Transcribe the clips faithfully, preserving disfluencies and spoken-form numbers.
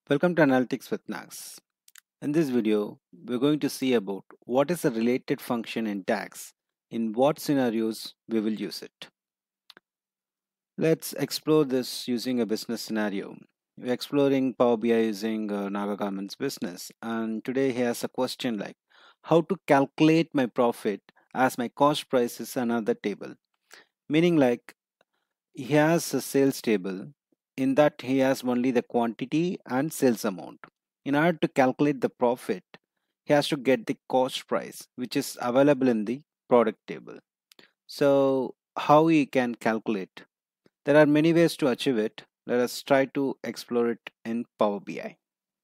Welcome to Analytics with Nags. In this video, we're going to see about what is a related function in DAX, in what scenarios we will use it. Let's explore this using a business scenario. We're exploring Power B I using uh, Naga Garment's business, and today he has a question like how to calculate my profit as my cost price is another table. Meaning like he has a sales table. In that he has only the quantity and sales amount. In order to calculate the profit, he has to get the cost price which is available in the product table. So how he can calculate? There are many ways to achieve it. Let us try to explore it in Power B I.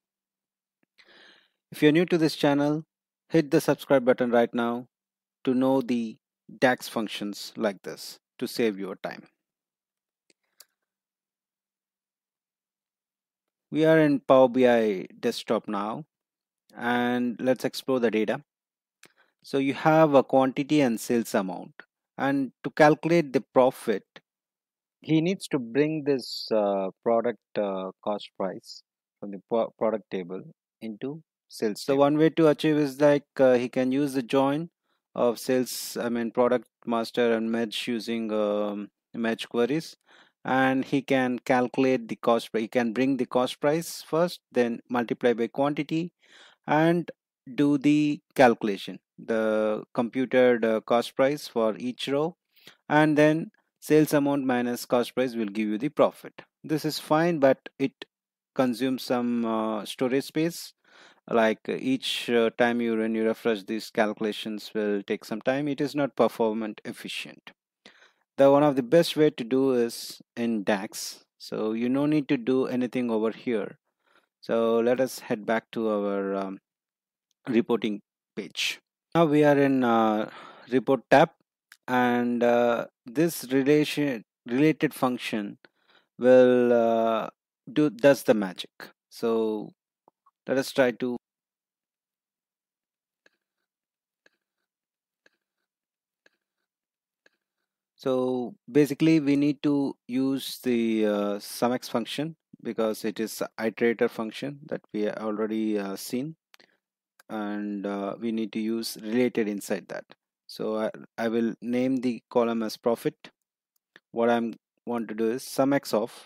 If you're new to this channel, hit the subscribe button right now to know the DAX functions like this to save your time. We are in Power B I desktop now, and let's explore the data. So you have a quantity and sales amount, and to calculate the profit he needs to bring this uh, product uh, cost price from the pro- product table into sales so table. One way to achieve is like uh, he can use the join of sales I mean product master and merge using um, merge queries, and he can calculate the cost price. He can bring the cost price first, then multiply by quantity and do the calculation, the computed uh, cost price for each row, and then sales amount minus cost price will give you the profit. This is fine, but it consumes some uh, storage space. Like uh, each uh, time you when you refresh these calculations will take some time. It is not performant efficient. The one of the best way to do is in DAX. So you no need to do anything over here. So let us head back to our um, reporting page. Now we are in uh, report tab, and uh, this relation related function will uh, do does the magic. So let us try to. So basically we need to use the uh, sumx function because it is a iterator function that we already uh, seen, and uh, we need to use related inside that. So I, I will name the column as profit. What I'm want to do is sumx of,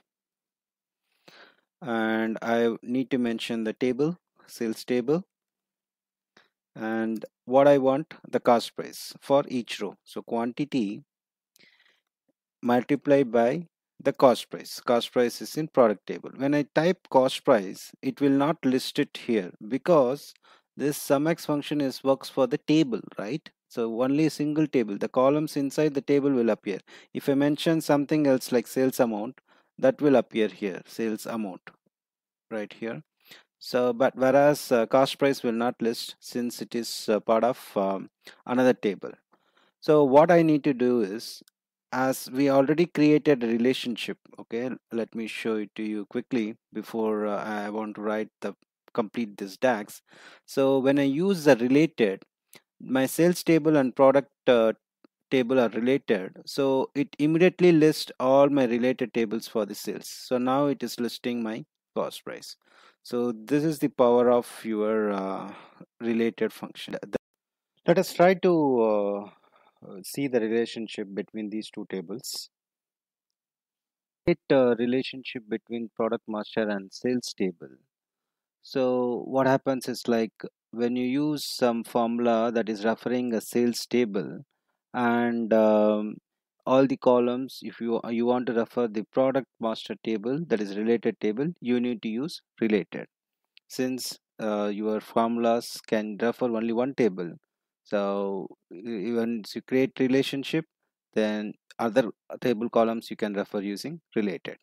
and I need to mention the table, sales table, and what I want, the cost price for each row. So quantity multiplied by the cost price. Cost price is in product table. When I type cost price, it will not list it here because this sumx function is works for the table, right? So only a single table. The columns inside the table will appear. If I mention something else like sales amount, that will appear here, sales amount right here. So but whereas uh, cost price will not list since it is uh, part of um, another table. So what I need to do is, as we already created a relationship, okay, let me show it to you quickly before uh, I want to write the complete this DAX. So when I use the related, my sales table and product uh, table are related, so it immediately lists all my related tables for the sales. So now it is listing my cost price. So this is the power of your uh, related function. Let us try to uh, uh, see the relationship between these two tables. It uh, relationship between product master and sales table. So what happens is like when you use some formula that is referring a sales table, and um, all the columns, if you you want to refer the product master table, that is related table, you need to use related. Since uh, your formulas can refer only one table, so e- once you create relationship, then other table columns you can refer using related.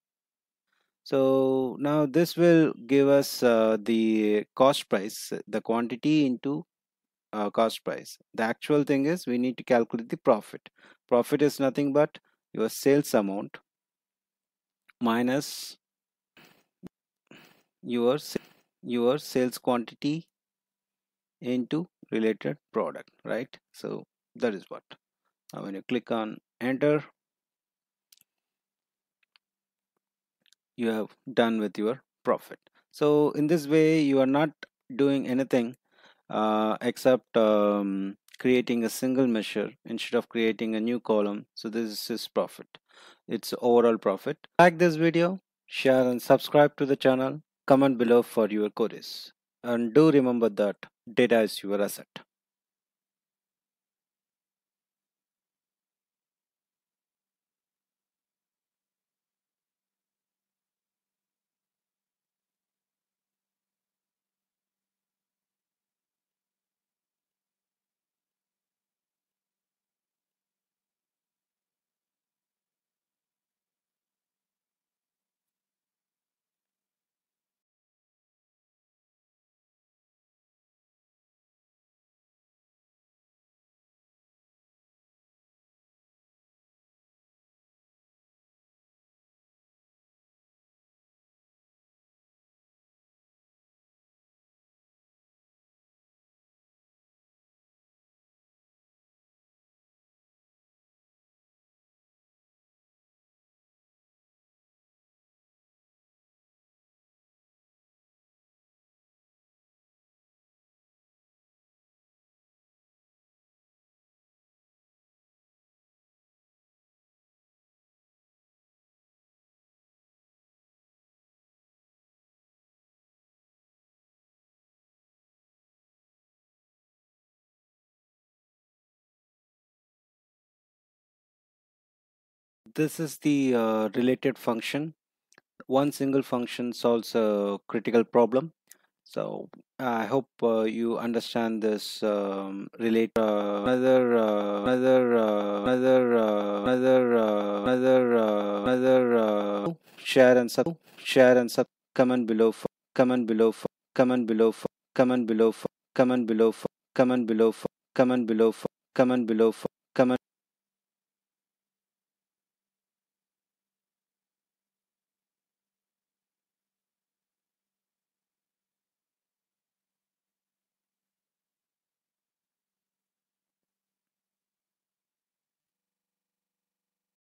So now this will give us uh, the cost price, the quantity into uh, cost price. The actual thing is we need to calculate the profit. Profit is nothing but your sales amount minus your your sales quantity into related product, right? So that is what. Now when you click on enter, you have done with your profit. So in this way, you are not doing anything uh, except um, creating a single measure instead of creating a new column. So this is profit. It's overall profit. Like this video, share and subscribe to the channel. Comment below for your queries. And do remember that data is your asset. This is the uh, related function. One single function solves a critical problem. So I hope uh, you understand this um, relate uh, another uh, another uh, another uh, another uh, another uh, another uh, share and sub share and sub comment below for comment below for comment below for comment below for comment below for comment below for comment below for comment below for